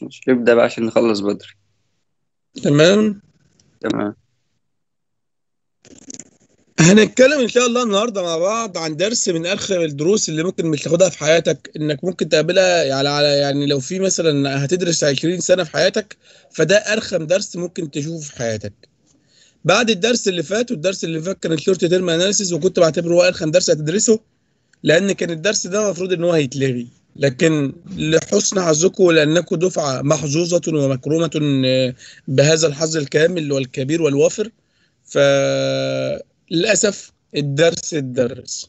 خلاص مش نبدأ بقى عشان نخلص بدري. تمام. تمام. هنتكلم ان شاء الله النهارده مع بعض عن درس من ارخم الدروس اللي ممكن مش تاخدها في حياتك، انك ممكن تقابلها يعني لو في مثلا هتدرس 20 سنة في حياتك، فده ارخم درس ممكن تشوفه في حياتك. بعد الدرس اللي فات، والدرس اللي فات كان الشورت تيرم اناليسيس، وكنت بعتبره هو ارخم درس هتدرسه، لان كان الدرس ده المفروض ان هو هيتلغي، لكن لحسن حظكم ولانكم دفعة محظوظة ومكرومة بهذا الحظ الكامل والكبير والوافر، فللأسف الدرس اتدرس.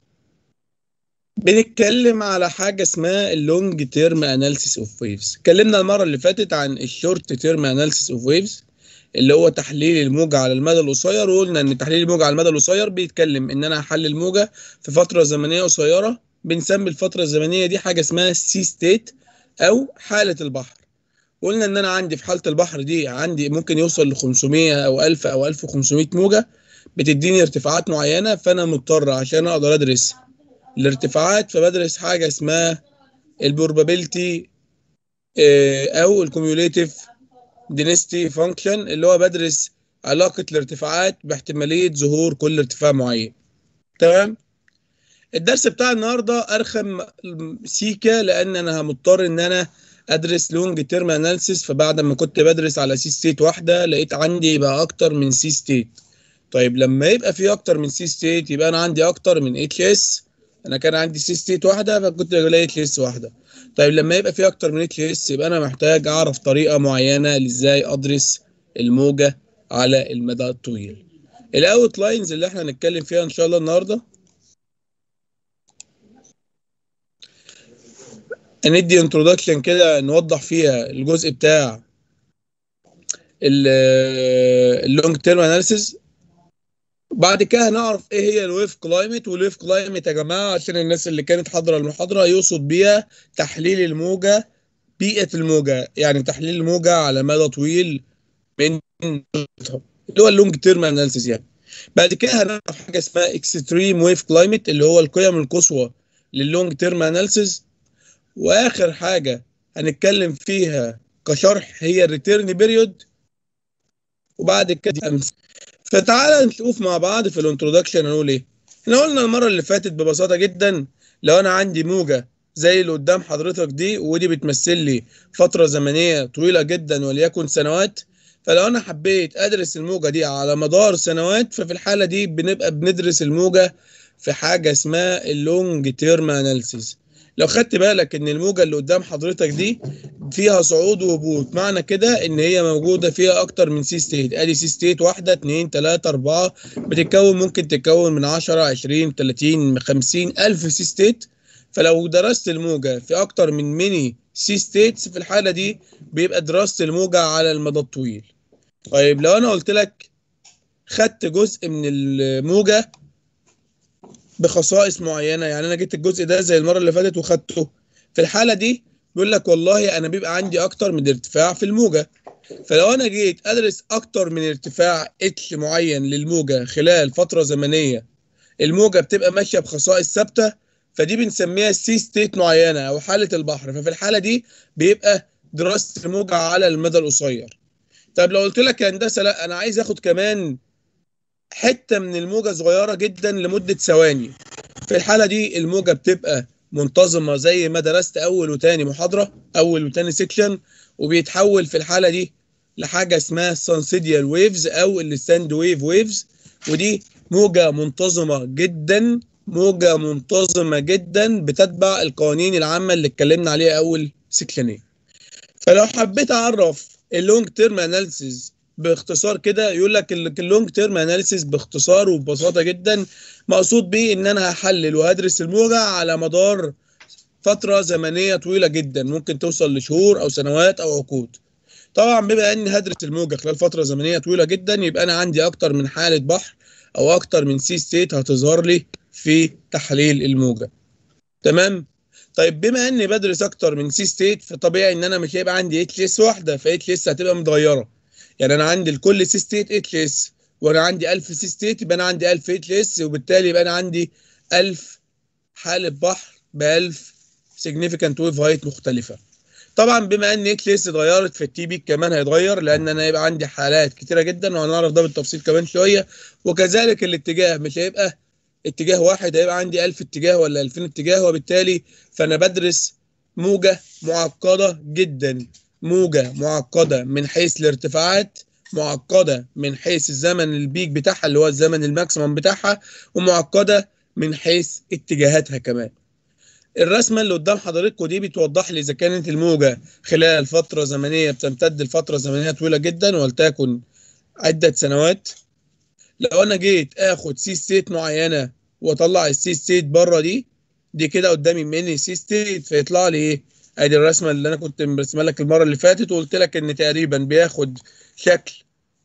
بنتكلم على حاجة اسمها اللونج تيرم اناليسيس اوف ويفز. اتكلمنا المرة اللي فاتت عن الشورت تيرم اناليسيس اوف ويفز، اللي هو تحليل الموجة على المدى القصير، وقلنا ان تحليل الموجة على المدى القصير بيتكلم ان انا هحلل موجة في فترة زمنية قصيرة، بنسمي الفترة الزمنية دي حاجة اسمها سي ستيت او حالة البحر. قلنا ان انا عندي في حالة البحر دي عندي ممكن يوصل ل 500 او 1000 او 1500 موجة، بتديني ارتفاعات معينة، فانا مضطر عشان اقدر ادرس الارتفاعات فبدرس حاجة اسمها البروبابيلتي او الكوميوليتيف دينستي فانكشن، اللي هو بدرس علاقة الارتفاعات باحتمالية ظهور كل ارتفاع معين. تمام. الدرس بتاع النهارده ارخم سيكا، لان انا مضطر ان انا ادرس لونج تيرم اناليسيس، فبعد ما كنت بدرس على سي ستيت واحده لقيت عندي يبقى اكتر من سي ستيت. طيب لما يبقى في اكتر من سي ستيت يبقى انا عندي اكتر من اتش اس. انا كان عندي سي ستيت واحده فكنت بلاقي اتش اس واحده. طيب لما يبقى في اكتر من اتش اس يبقى انا محتاج اعرف طريقه معينه لازاي ادرس الموجه على المدى الطويل. الاوت لاينز اللي احنا هنتكلم فيها ان شاء الله النهارده، هندي انترودكشن كده نوضح فيها الجزء بتاع اللونج تيرم اناليسيز. بعد كده هنعرف ايه هي الويف كلايمت. والويف كلايمت يا جماعه عشان الناس اللي كانت حاضره المحاضره يقصد بيها تحليل الموجه، بيئه الموجه، يعني تحليل الموجه على مدى طويل من اللي هو اللونج تيرم اناليسيز يعني. بعد كده هنعرف حاجه اسمها اكستريم ويف كلايمت اللي هو القيم القصوى لللونج تيرم اناليسيز. واخر حاجه هنتكلم فيها كشرح هي الريتيرن بيريود، وبعد كده امس. فتعالى نشوف مع بعض في الانترودكشن هنقول ايه. احنا قلنا المره اللي فاتت ببساطه جدا، لو انا عندي موجه زي اللي قدام حضرتك دي، ودي بتمثل لي فتره زمنيه طويله جدا وليكن سنوات، فلو انا حبيت ادرس الموجه دي على مدار سنوات ففي الحاله دي بنبقى بندرس الموجه في حاجه اسمها اللونج تيرم اناليسيز. لو خدت بالك ان الموجه اللي قدام حضرتك دي فيها صعود وهبوط، معنى كده ان هي موجوده فيها اكتر من سي ستيت. ادي سي ستيت واحده 2 3 4 بتتكون، ممكن تتكون من 10 20 30 50 الف سي ستيت. فلو درست الموجه في اكتر من ميني سي ستيتس في الحاله دي بيبقى دراسه الموجه على المدى الطويل. طيب لو انا قلت لك خدت جزء من الموجه بخصائص معينه، يعني انا جبت الجزء ده زي المره اللي فاتت وخدته، في الحاله دي بيقول لك والله انا بيبقى عندي اكتر من ارتفاع في الموجه. فلو انا جيت ادرس اكتر من ارتفاع اتش معين للموجه خلال فتره زمنيه، الموجه بتبقى ماشيه بخصائص ثابته، فدي بنسميها سي ستيت معينه او حاله البحر. ففي الحاله دي بيبقى دراسه الموجه على المدى القصير. طب لو قلت لك يا هندسه لا انا عايز اخد كمان حته من الموجه صغيره جدا لمده ثواني، في الحالة دي الموجة بتبقى منتظمة زي ما درست أول وتاني محاضرة، أول وتاني سيكشن، وبيتحول في الحالة دي لحاجة اسمها سانسيديال ويفز أو الستاند ويف ويفز. ودي موجة منتظمة جدا، موجة منتظمة جدا بتتبع القوانين العامة اللي اتكلمنا عليها أول سيكشنين. فلو حبيت أعرف اللونج تيرم اناليسيز باختصار كده، يقول لك اللونج تيرم اناليسيز باختصار وببساطه جدا مقصود بيه ان انا هحلل وهدرس الموجه على مدار فتره زمنيه طويله جدا، ممكن توصل لشهور او سنوات او عقود. طبعا بما اني هدرس الموجه خلال فتره زمنيه طويله جدا يبقى انا عندي اكتر من حاله بحر او اكتر من سي ستيت هتظهر لي في تحليل الموجه. تمام. طيب بما اني بدرس اكتر من سي ستيت فطبيعي ان انا مش هيبقى عندي اتش اس واحده، فاتش اس هتبقى متغيره. يعني انا عندي لكل سي ستيت اتش اس، وانا عندي 1000 سي ستيت يبقى انا عندي 1000 اتش اس، وبالتالي يبقى انا عندي 1000 حاله بحر ب 1000 significant wave height مختلفه. طبعا بما ان اكليس اتغيرت في التي بيك كمان هيتغير، لان انا هيبقى عندي حالات كتيره جدا وهنعرف ده بالتفصيل كمان شويه. وكذلك الاتجاه مش هيبقى اتجاه واحد، هيبقى عندي 1000 اتجاه ولا 2000 اتجاه، وبالتالي فانا بدرس موجه معقده جدا، موجه معقده من حيث الارتفاعات، معقده من حيث الزمن البيك بتاعها اللي هو الزمن الماكسيمم بتاعها، ومعقده من حيث اتجاهاتها كمان. الرسمة اللي قدام حضراتكم دي بتوضح لي إذا كانت الموجة خلال فترة زمنية بتمتد لفترة زمنية طويلة جدا ولتكن عدة سنوات. لو أنا جيت آخد سي ستيت معينة وأطلع السي ستيت بره دي كده قدامي ميني سي ستيت، فيطلع لي إيه؟ أدي الرسمة اللي أنا كنت مرسمها لك المرة اللي فاتت، وقلت لك إن تقريبا بياخد شكل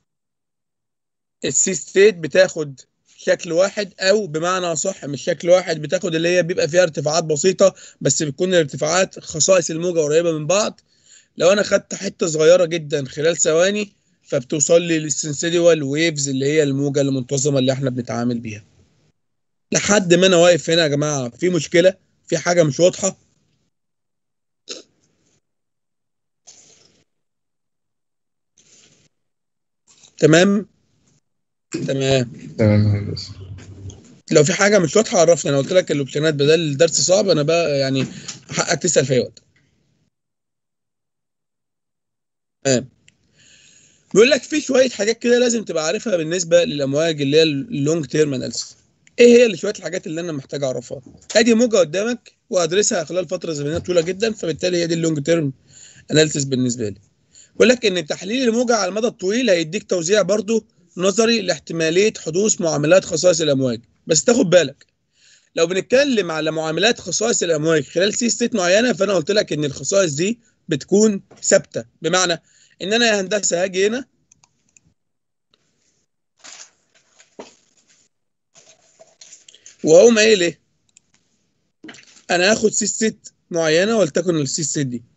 السي ستيت، بتاخد شكل واحد، او بمعنى اصح مش شكل واحد، بتاخد اللي هي بيبقى فيها ارتفاعات بسيطه بس بتكون الارتفاعات خصائص الموجه قريبه من بعض. لو انا خدت حته صغيره جدا خلال ثواني فبتوصل لي للسنسيدوال ويفز اللي هي الموجه المنتظمه اللي احنا بنتعامل بيها. لحد ما انا واقف هنا يا جماعه في مشكله، في حاجه مش واضحه؟ تمام تمام. تمام يا هندسة. لو في حاجه مش واضحه عرفني. انا قلت لك الاوبشنات بدل الدرس صعب، انا بقى يعني حقك تسال في اي وقت. تمام. بيقول لك في شويه حاجات كده لازم تبقى عارفها بالنسبه للامواج اللي هي اللونج تيرم اناليسيس. ايه هي اللي شويه الحاجات اللي انا محتاج اعرفها؟ ادي موجه قدامك وهدرسها خلال فتره زمنيه طويله جدا، فبالتالي هي دي اللونج تيرم اناليسيس بالنسبه لي. بيقول لك ان تحليل الموجه على المدى الطويل هيديك توزيع برضو نظري لاحتماليه حدوث معاملات خصائص الامواج. بس تاخد بالك، لو بنتكلم على معاملات خصائص الامواج خلال سي ستيت معينه، فانا قلت لك ان الخصائص دي بتكون ثابته، بمعنى ان انا يا هندسه هاجي هنا واقوم قايل ايه؟ انا هاخد سي ستيت معينه ولتكن السي ستيت دي،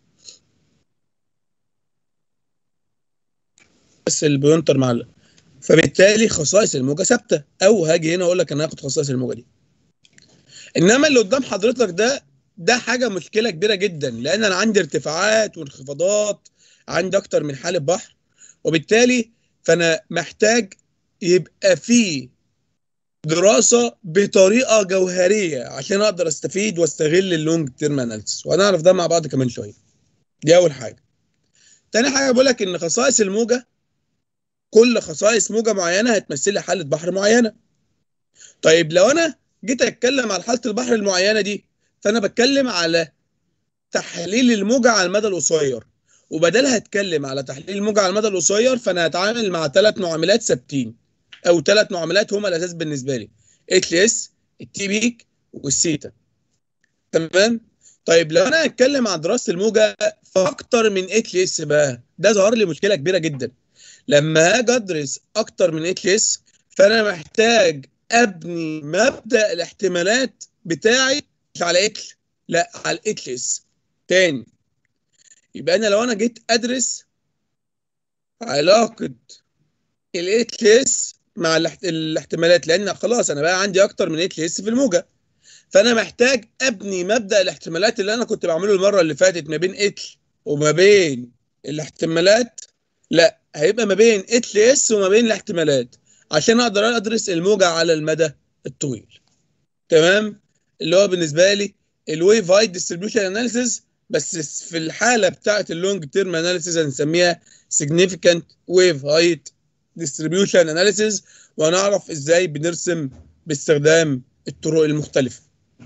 بس البوينتر معلق، فبالتالي خصائص الموجه ثابته. او هاجي هنا اقول لك انا هاخد خصائص الموجه دي. انما اللي قدام حضرتك ده حاجه مشكله كبيره جدا، لان انا عندي ارتفاعات وانخفاضات، عندي اكتر من حالة بحر، وبالتالي فانا محتاج يبقى في دراسه بطريقه جوهريه عشان اقدر استفيد واستغل اللونج تيرم اناليسيس، وهنعرف ده مع بعض كمان شويه. دي اول حاجه. تاني حاجه بقول لك ان خصائص الموجه، كل خصائص موجه معينه هتمثل لي حاله بحر معينه. طيب لو انا جيت اتكلم على حاله البحر المعينه دي، فانا بتكلم على تحليل الموجه على المدى القصير، وبدلها اتكلم على تحليل الموجه على المدى القصير فانا هتعامل مع 3 معاملات ثابتين، او 3 معاملات هما الاساس بالنسبه لي: اتش اس، التي بيك، والسيتا. تمام. طيب لو انا هتكلم عن دراسه الموجه فاكتر من اتش اس بقى، ده ظهر لي مشكله كبيره جدا. لما هاجي ادرس اكتر من اتش اس فانا محتاج ابني مبدا الاحتمالات بتاعي مش على اتش، لا على الاتش اس تاني. يبقى انا لو انا جيت ادرس علاقه الاتش اس مع الاحتمالات، لان خلاص انا بقى عندي اكتر من اتش اس في الموجه، فانا محتاج ابني مبدا الاحتمالات اللي انا كنت بعمله المره اللي فاتت ما بين اتش وما بين الاحتمالات، لا هيبقى ما بين اتش اس وما بين الاحتمالات، عشان اقدر ادرس الموجه على المدى الطويل. تمام. اللي هو بالنسبه لي الويف هايت ديستريبيوشن اناليسيس، بس في الحاله بتاعه اللونج تيرم اناليسيس هنسميها significant wave height distribution analysis، وهنعرف ازاي بنرسم باستخدام الطرق المختلفه.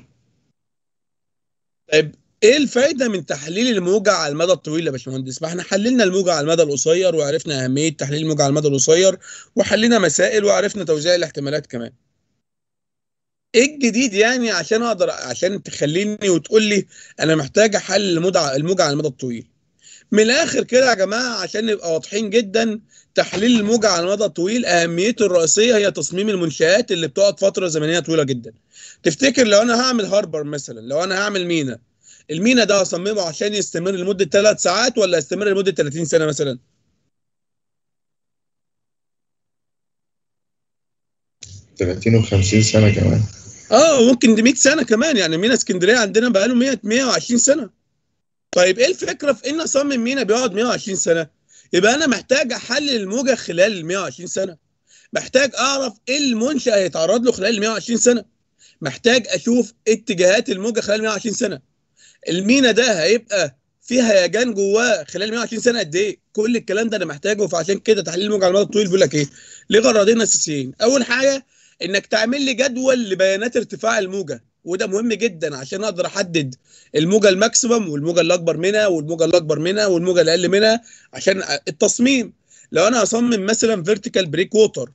طيب ايه الفايده من تحليل الموجه على المدى الطويل يا باشمهندس؟ ما احنا حللنا الموجه على المدى القصير وعرفنا اهميه تحليل الموجه على المدى القصير، وحلينا مسائل وعرفنا توزيع الاحتمالات كمان. ايه الجديد يعني عشان اقدر، عشان تخليني وتقول لي انا محتاج احلل الموجه على المدى الطويل؟ من الاخر كده يا جماعه عشان نبقى واضحين جدا، تحليل الموجه على المدى الطويل اهميته الرئيسيه هي تصميم المنشآت اللي بتقعد فتره زمنيه طويله جدا. تفتكر لو انا هعمل هاربر مثلا، لو انا هعمل مينا، المينا ده هصممه عشان يستمر لمده 3 ساعات ولا يستمر لمده 30 سنه مثلا؟ 30 و50 سنة كمان. ممكن دي 100 سنه كمان، يعني مينا اسكندريه عندنا بقاله 100 120 سنه. طيب ايه الفكره في ان اصمم مينا بيقعد 120 سنه؟ يبقى انا محتاج احلل الموجه خلال ال 120 سنه، محتاج اعرف ايه المنشأ هيتعرض له خلال ال 120 سنه، محتاج اشوف اتجاهات الموجه خلال 120 سنه. المينا ده هيبقى فيه هيجان جواه خلال 120 سنه قد ايه؟ كل الكلام ده انا محتاجه. فعشان كده تحليل الموجه على المدى الطويل بيقول لك ايه؟ ليه غرضين اساسيين. اول حاجه انك تعمل لي جدول لبيانات ارتفاع الموجه، وده مهم جدا عشان اقدر احدد الموجه الماكسيمم والموجه اللي اكبر منها والموجه اللي اكبر منها والموجه اللي اقل منها عشان التصميم. لو انا هصمم مثلا فيرتيكال بريك ووتر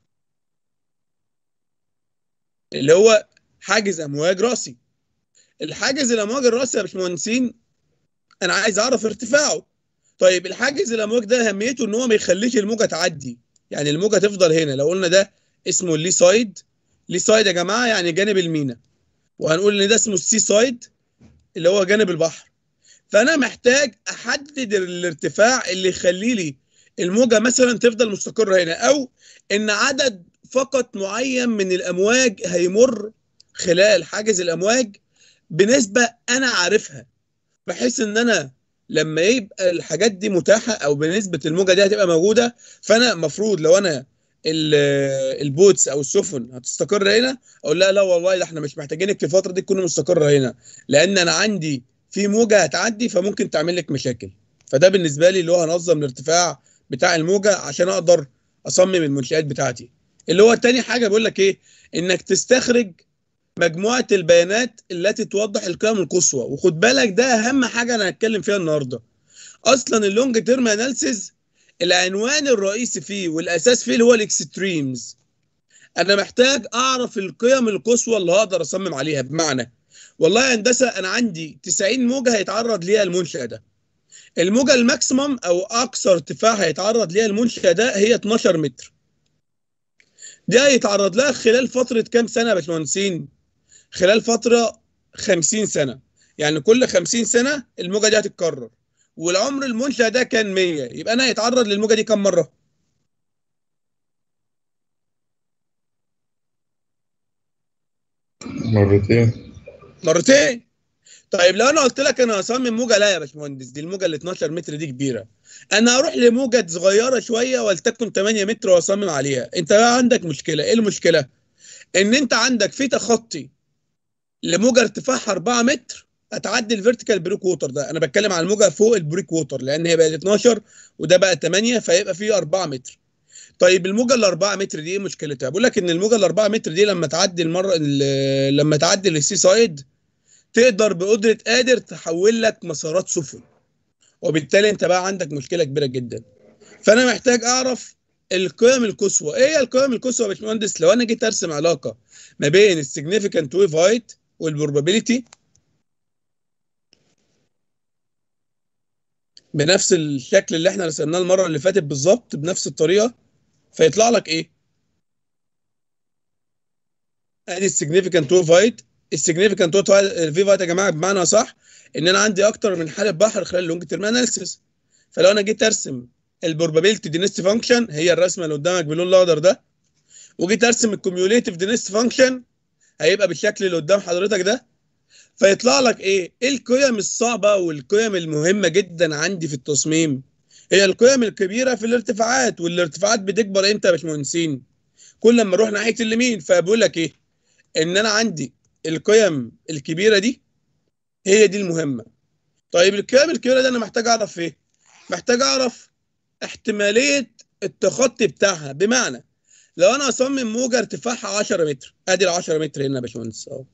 اللي هو حاجز امواج راسي، الحاجز الامواج الراسي يا باشمهندسين انا عايز اعرف ارتفاعه. طيب الحاجز الامواج ده اهميته ان هو ما يخليش الموجه تعدي، يعني الموجه تفضل هنا. لو قلنا ده اسمه اللي سايد، لي سايد يا جماعه يعني جانب المينا، وهنقول ان ده اسمه السي سايد اللي هو جانب البحر. فانا محتاج احدد الارتفاع اللي يخلي لي الموجه مثلا تفضل مستقره هنا، او ان عدد فقط معين من الامواج هيمر خلال حاجز الامواج بنسبه انا عارفها، بحيث ان انا لما يبقى الحاجات دي متاحه او بنسبه الموجه دي هتبقى موجوده، فانا المفروض لو انا البوتس او السفن هتستقر هنا اقول لا والله ده احنا مش محتاجينك في الفتره دي تكون مستقره هنا، لان انا عندي في موجه هتعدي فممكن تعمل لك مشاكل. فده بالنسبه لي اللي هو هنظم الارتفاع بتاع الموجه عشان اقدر اصمم المنشآت بتاعتي. اللي هو تاني حاجه بيقول لك ايه؟ انك تستخرج مجموعة البيانات التي توضح القيم القصوى. وخد بالك ده أهم حاجة أنا هتكلم فيها النهاردة. أصلا اللونج تيرم أناليسيز العنوان الرئيسي فيه والأساس فيه اللي هو الإكستريمز. أنا محتاج أعرف القيم القصوى اللي هقدر أصمم عليها. بمعنى والله يا هندسة أنا عندي 90 موجة هيتعرض ليها المنشأ ده، الموجة الماكسيمم أو أقصى ارتفاع هيتعرض ليها المنشأ ده هي 12 متر. دي هيتعرض لها خلال فترة كام سنة يا باشمهندسين؟ خلال فترة 50 سنة، يعني كل 50 سنة الموجة دي هتتكرر، والعمر المنشأ ده كان 100، يبقى أنا هيتعرض للموجة دي كم مرة؟ مرتين. مرتين. طيب لو أنا قلت لك أنا هصمم موجة، لا يا باشمهندس دي الموجة ال 12 متر دي كبيرة، أنا هروح لموجة صغيرة شوية ولتكن 8 متر وأصمم عليها. أنت بقى عندك مشكلة، إيه المشكلة؟ إن أنت عندك في تخطي لموجه ارتفاعها 4 متر هتعدي الفيرتيكال بريك ووتر ده. انا بتكلم على الموجه فوق البريك ووتر لان هي بقت 12 وده بقى 8 فيبقى فيه 4 متر. طيب الموجه ال 4 متر دي ايه مشكلتها؟ بقول لك ان الموجه ال 4 متر دي لما تعدي للسي سايد تقدر قادر تحول لك مسارات سفن، وبالتالي انت بقى عندك مشكله كبيره جدا. فانا محتاج اعرف القيم القصوى. ايه هي القيم القصوى يا باشمهندس؟ لو انا جيت ارسم علاقه ما بين السيجنيفيكانت ويف هايت والبروبابيلتي بنفس الشكل اللي احنا رسمناه المره اللي فاتت بالظبط بنفس الطريقه، فيطلع لك ايه؟ ادي السيجنيفيكانت ويف هايت. السيجنيفيكانت ويف هايت يا جماعه بمعنى صح ان انا عندي اكتر من حاله بحر خلال اللونج تيرم اناليسيس. فلو انا جيت ارسم البروبابيلتي دينستي فانكشن هي الرسمه اللي قدامك باللون الاخضر ده، وجيت ارسم الكوميوليتيف دينستي فانكشن هيبقى بالشكل اللي قدام حضرتك ده، فيطلع لك ايه؟ ايه القيم الصعبه والقيم المهمه جدا عندي في التصميم؟ هي القيم الكبيره في الارتفاعات، والارتفاعات بتكبر امتى يا باشمهندسين؟ كل ما اروح ناحيه اليمين. فبقول لك ايه؟ ان انا عندي القيم الكبيره دي هي دي المهمه. طيب القيم الكبيره دي انا محتاج اعرف ايه؟ محتاج اعرف احتماليه التخطي بتاعها. بمعنى لو انا اصمم موجه ارتفاعها 10 متر، ادي ال 10 متر هنا يا باشمهندس اهو،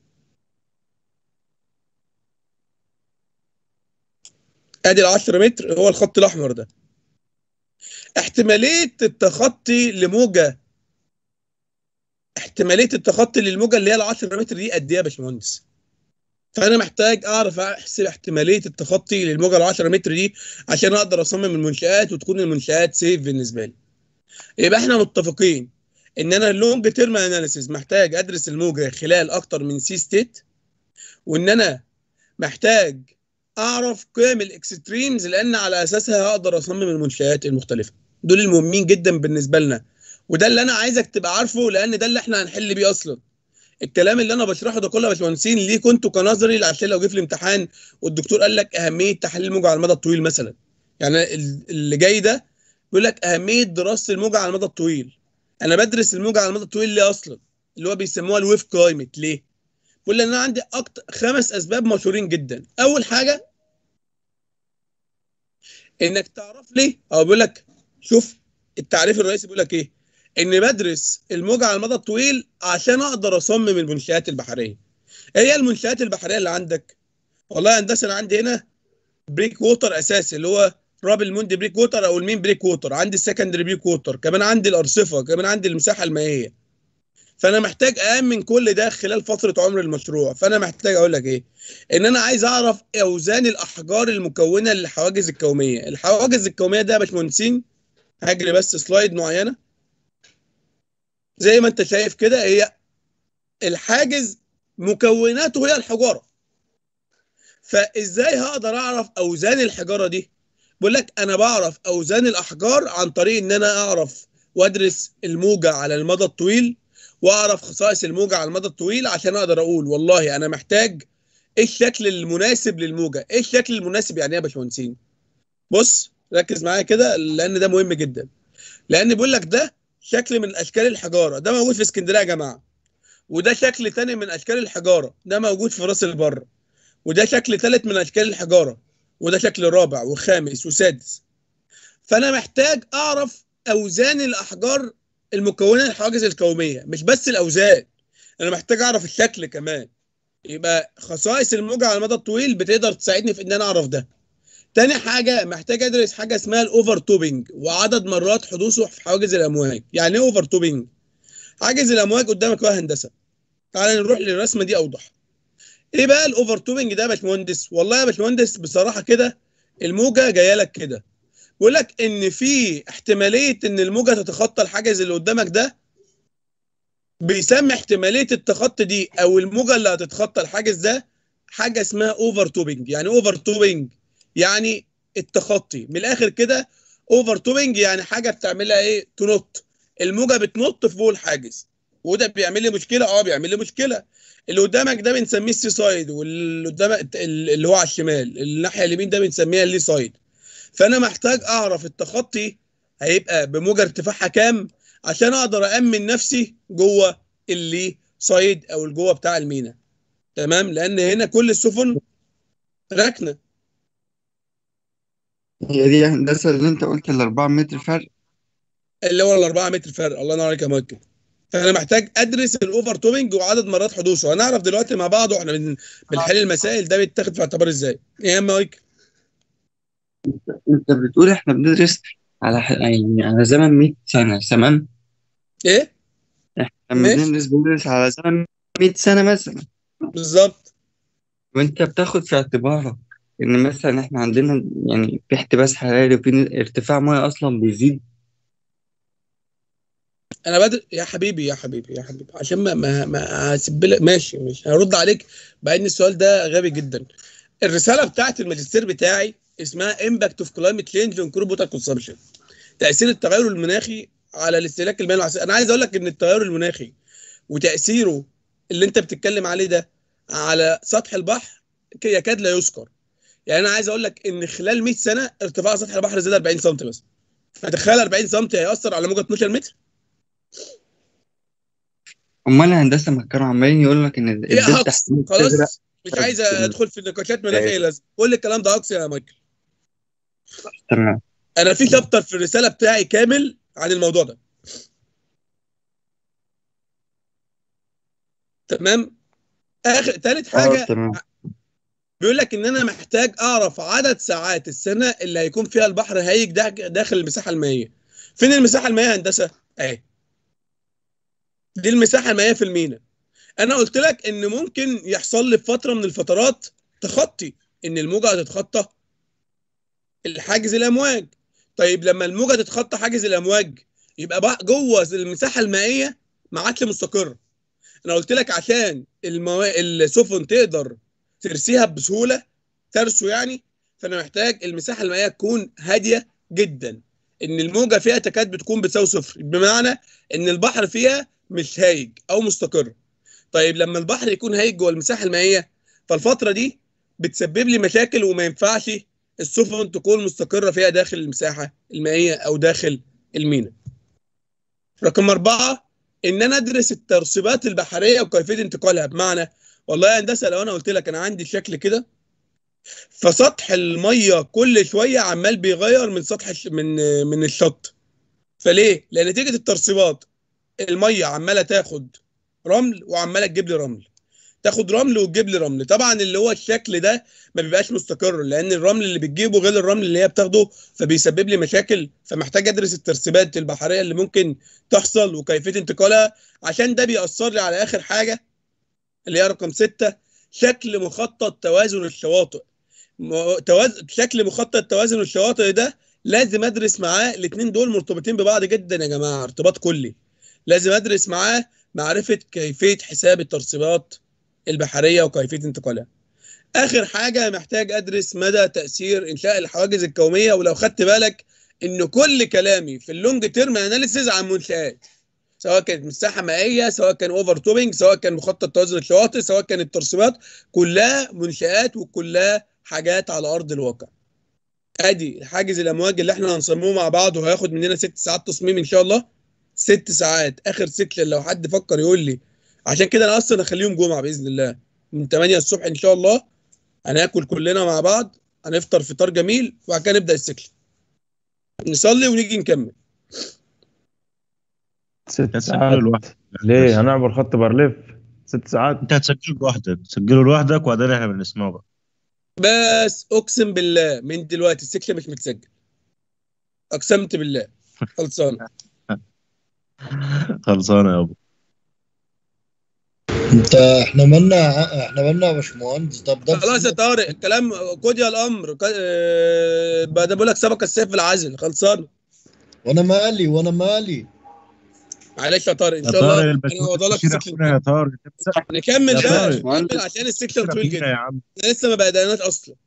ادي ال 10 متر هو الخط الاحمر ده. احتماليه التخطي لموجه، احتماليه التخطي للموجه اللي هي ال 10 متر دي قد ايه يا باشمهندس؟ فانا محتاج اعرف احسب احتماليه التخطي للموجه ال 10 متر دي عشان اقدر اصمم المنشات وتكون المنشات سيف بالنسبه لي. يبقى احنا متفقين ان انا اللونج تيرم اناليسيز محتاج ادرس الموجه خلال اكتر من سي ستيت، وان انا محتاج اعرف قيم الاكستريمز لان على اساسها هقدر اصمم المنشات المختلفه. دول المهمين جدا بالنسبه لنا، وده اللي انا عايزك تبقى عارفه لان ده اللي احنا هنحل بيه اصلا. الكلام اللي انا بشرحه ده كله يا باشمهندسين ليه كنتوا كنظري، عشان لو جه في الامتحان والدكتور قال لك اهميه تحليل الموجه على المدى الطويل مثلا. يعني اللي جاي ده بيقول لك اهميه دراسه الموجه على المدى الطويل. انا بدرس الموجه على المدى الطويل ليه اصلا؟ اللي هو بيسموها الويف كلايمت. ليه؟ بيقول لي ان انا عندي اكتر 5 اسباب مشهورين جدا. اول حاجه انك تعرف لي، او بيقول لك شوف التعريف الرئيسي بيقول لك ايه؟ اني بدرس الموجه على المدى الطويل عشان اقدر اصمم المنشآت البحريه. ايه هي المنشآت البحريه اللي عندك؟ والله يا هندسه انا عندي هنا بريك ووتر اساسي اللي هو رابل موندي بريك ووتر او المين بريك ووتر، عندي السكندري بريك ووتر، كمان عندي الارصفه، كمان عندي المساحه المائيه. فانا محتاج امن كل ده خلال فتره عمر المشروع. فانا محتاج اقول لك ايه؟ ان انا عايز اعرف اوزان الاحجار المكونه للحواجز الكوميه. الحواجز الكوميه ده يا باشمهندسين هجري بس سلايد معينه. زي ما انت شايف كده، هي الحاجز مكوناته هي الحجاره. فازاي هقدر اعرف اوزان الحجاره دي؟ بقول لك انا بعرف اوزان الاحجار عن طريق ان انا اعرف وادرس الموجه على المدى الطويل، واعرف خصائص الموجه على المدى الطويل عشان اقدر اقول والله انا محتاج ايه الشكل المناسب للموجه. ايه الشكل المناسب يعني ايه يا باشمهندسين؟ بص ركز معايا كده لان ده مهم جدا. لان بيقول لك ده شكل من اشكال الحجاره، ده موجود في اسكندريه يا جماعه. وده شكل تاني من اشكال الحجاره، ده موجود في راس البر. وده شكل ثالث من اشكال الحجاره. وده شكل رابع وخامس وسادس. فانا محتاج اعرف اوزان الاحجار المكونه للحواجز الكوميه، مش بس الاوزان، انا محتاج اعرف الشكل كمان. يبقى خصائص الموجة على المدى الطويل بتقدر تساعدني في ان انا اعرف ده. تاني حاجه محتاج ادرس حاجه اسمها الاوفر توبنج وعدد مرات حدوثه في حواجز الامواج. يعني ايه اوفر توبنج؟ حاجز الامواج قدامك اهو هندسه. تعالى نروح للرسمه دي اوضح. ايه بقى الاوفر توبنج ده يا باشمهندس؟ والله يا باشمهندس بصراحه كده الموجه جايه لك كده، بيقول لك ان في احتماليه ان الموجه تتخطى الحاجز اللي قدامك ده. بيسمي احتماليه التخطي دي او الموجه اللي هتتخطى الحاجز ده حاجه اسمها اوفر توبنج. يعني اوفر توبنج يعني التخطي من الاخر كده. اوفر توبنج يعني حاجه بتعملها ايه؟ تنط. الموجه بتنط فوق الحاجز، وده بيعمل لي مشكله. بيعمل لي مشكله. اللي قدامك ده بنسميه السي سايد، واللي قدامك اللي هو على الشمال الناحيه اليمين ده بنسميها اللي سايد. فانا محتاج اعرف التخطي هيبقى بموجة ارتفاعها كام عشان اقدر امن نفسي جوه اللي سايد او الجوه بتاع المينا. تمام، لان هنا كل السفن راكنه. هي دي هندسة اللي انت قلت 4 متر فرق. اللي هو ال 4 متر فرق. الله ينور عليك يا مايكل. فانا محتاج ادرس الاوفر توبنج وعدد مرات حدوثه. هنعرف دلوقتي مع بعض واحنا بنحل المسائل ده بيتاخد في اعتبار ازاي. ايه يا مايكل؟ انت بتقول احنا بندرس على يعني على زمن 100 سنة، تمام؟ ايه؟ احنا لما ماشي. بندرس على زمن 100 سنة مثلا. بالظبط. وانت بتاخد في اعتبارك ان مثلا احنا عندنا يعني في احتباس حراري وفي ارتفاع ميه اصلا بيزيد. انا بدر يا حبيبي يا حبيبي يا حبيبي عشان ما هسيب ماشي مش هرد عليك بقى ان السؤال ده غبي جدا. الرساله بتاعت الماجستير بتاعي اسمها امباكت اوف كلايمت تشينج اون كروب ووتر كونسبشن. تاثير التغير المناخي على الاستهلاك المائي والعسل. انا عايز اقول لك ان التغير المناخي وتاثيره اللي انت بتتكلم عليه ده على سطح البحر يكاد لا يذكر. يعني انا عايز اقول لك ان خلال 100 سنه ارتفاع سطح البحر زاد 40 سم بس. فتخيل 40 سم هيأثر على موجه 12 متر. امال الهندسه ما كانوا عمالين يقول لك ان هي الدلتا هاكس احتمال تغرق خلاص. مش عايز ادخل في النقاشات مالهاش اي لازمه. كل الكلام ده هاكس يا مايكل. تمام. انا في شابتر في الرساله بتاعي كامل عن الموضوع ده. تمام. تالت اه حاجه تمام. بيقول لك ان انا محتاج اعرف عدد ساعات السنه اللي هيكون فيها البحر هايج داخل المساحه المائيه. فين المساحه المائيه يا هندسه؟ اهي. دي المساحه المائيه في المينا. انا قلت لك ان ممكن يحصل لي في فتره من الفترات تخطي، ان الموجه هتتخطى الحاجز الامواج. طيب لما الموجه تتخطى حاجز الامواج يبقى بقى جوه المساحه المائيه ما عادش مستقر. انا قلت لك عشان السفن تقدر ترسيها بسهوله، ترسو يعني. فانا محتاج المساحه المائيه تكون هاديه جدا، ان الموجه فيها تكاد بتكون بتساوي صفر، بمعنى ان البحر فيها مش هايج او مستقر. طيب لما البحر يكون هايج جوه المساحه المائيه، فالفتره دي بتسبب لي مشاكل، وما ينفعش السفن تكون مستقره فيها داخل المساحه المائيه او داخل الميناء. رقم 4، ان انا ادرس الترسبات البحريه وكيفيه انتقالها. بمعنى والله يا هندسه لو انا قلت لك انا عندي شكل كده، فسطح الميه كل شويه عمال بيغير من سطح من الشط. فليه؟ لان نتيجه الترسبات الميه عماله تاخد رمل وعماله تجيب لي رمل، تاخد رمل وتجيب لي رمل. طبعا اللي هو الشكل ده ما بيبقاش مستقر، لان الرمل اللي بتجيبه غير الرمل اللي هي بتاخده، فبيسبب لي مشاكل. فمحتاج ادرس الترسبات البحريه اللي ممكن تحصل وكيفيه انتقالها، عشان ده بيأثر لي على اخر حاجه اللي هي رقم 6، شكل مخطط توازن الشواطئ. شكل مخطط توازن الشواطئ ده لازم ادرس معاه. الاثنين دول مرتبطين ببعض جدا يا جماعه، ارتباط كلي. لازم ادرس معاه معرفه كيفيه حساب الترسبات البحريه وكيفيه انتقالها. اخر حاجه محتاج ادرس مدى تاثير انشاء الحواجز الكونيه. ولو خدت بالك ان كل كلامي في اللونج تيرم اناليسيز عن منشآت، سواء كانت مساحه مائيه، سواء كان اوفر توبنج، سواء كان مخطط توازن الشواطئ، سواء كانت الترسبات، كلها منشآت وكلها حاجات على ارض الواقع. ادي حاجز الامواج اللي احنا هنصممه مع بعض، وهياخد مننا 6 ساعات تصميم ان شاء الله. 6 ساعات اخر سيكشن، لو حد فكر يقول لي. عشان كده انا اصلا هخليهم جمعه باذن الله من 8 الصبح ان شاء الله. هناكل كلنا مع بعض، هنفطر فطار جميل، وبعد كده نبدا السيكشن، نصلي ونيجي نكمل. 6 هتسجله ساعات لوحدك ليه؟ بس. هنعبر خط بارليف 6 ساعات. انت هتسجله لوحدك، تسجله لوحدك وبعدين احنا بنسمعه بقى. بس اقسم بالله من دلوقتي السيكشن مش متسجل، اقسمت بالله. خلصانه. خلصانه يا ابو. احنا مالنا يا باشمهندس؟ طب ده خلاص يا طارق، الكلام قضي الامر. بعد بقول لك سبق السيف في العزل. خلصانه. وانا مالي. معلش يا طارق، ان يا شاء الله طارق انا الباشمهندس هوضح لك بشير السيكشن اخونا يا طارق نكمل يا بقى. طارق نكمل باشمهندس عشان السيكشن طويل بينا جدا، يا عم. احنا لسه ما بدأناش اصلا.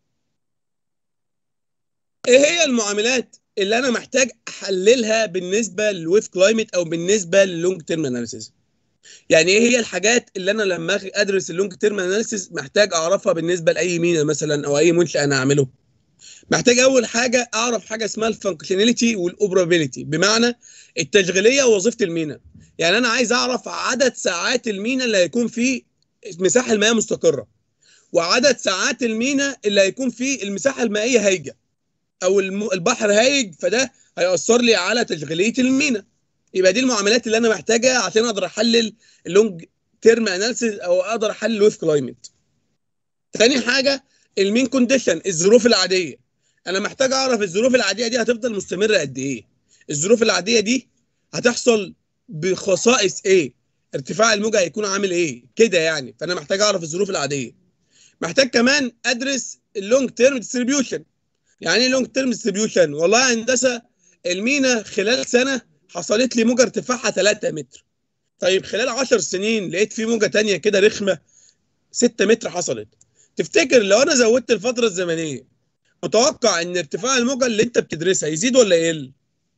ايه هي المعاملات اللي انا محتاج احللها بالنسبه للويف كلايمت او بالنسبه للونج تيرم اناليسيس؟ يعني ايه هي الحاجات اللي انا لما ادرس اللونج تيرم اناليسيس محتاج اعرفها بالنسبه لاي مينا مثلا او اي منشأ انا هعمله؟ محتاج اول حاجه اعرف حاجه اسمها الفانكشناليتي والاوبرابيلتي، بمعنى التشغيليه ووظيفه المينا. يعني انا عايز اعرف عدد ساعات المينا اللي هيكون فيه المساحه المائيه مستقره، وعدد ساعات المينا اللي هيكون فيه المساحه المائيه هايجه او البحر هايج، فده هيأثر لي على تشغيليه المينا. يبقى دي المعاملات اللي انا محتاجها عشان اقدر احلل اللونج تيرم اناليسيس او اقدر احلل الويف كلايمت. تاني حاجه المين كونديشن، الظروف العاديه. انا محتاج اعرف الظروف العاديه دي هتفضل مستمره قد ايه، الظروف العاديه دي هتحصل بخصائص ايه، ارتفاع الموجه هيكون عامل ايه كده يعني. فانا محتاج اعرف الظروف العاديه. محتاج كمان ادرس اللونج تيرم ديستريبيوشن. يعني ايه لونج تيرم ديستريبيوشن؟ والله يا هندسه المينا خلال سنه حصلت لي موجه ارتفاعها 3 متر. طيب خلال 10 سنين لقيت في موجه ثانيه كده رخمه 6 متر حصلت. تفتكر لو انا زودت الفتره الزمنيه متوقع ان ارتفاع الموجه اللي انت بتدرسها يزيد ولا يقل؟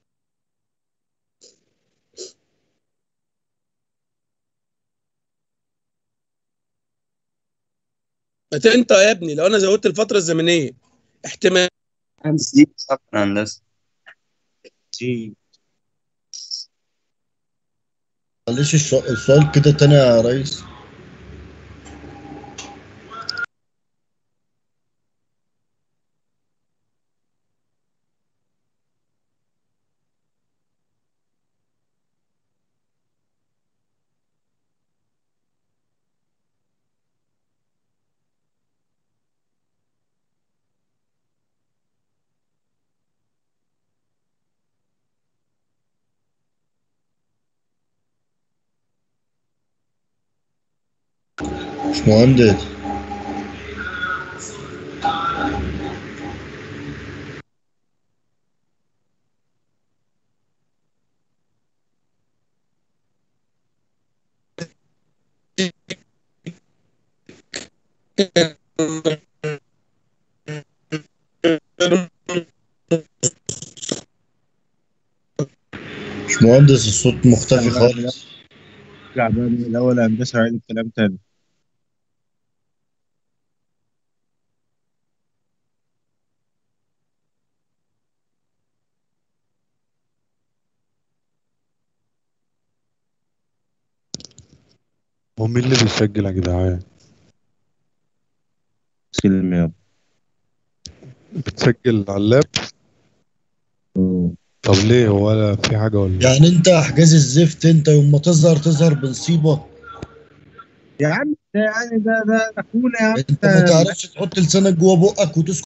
انت يا ابني لو انا زودت الفتره الزمنيه احتمال هندسة دي صح هندسة. معلش السؤال كده تاني يا ريس. باشمهندس باشمهندس الصوت مختفي خالص. ارجع بقى من الاول يا هندسه، عيد الكلام تاني. هو مين اللي بيسجل يا جدعان؟ سلم يابا. بتسجل على اللاب؟ طب ليه، هو ولا في حاجة ولا؟ يعني انت حجاز الزفت، انت يوم ما تظهر بنصيبة. يا عم ده يعني ده اخونا يا عم. انت ما تعرفش تحط لسانك جوه بقك وتسكت.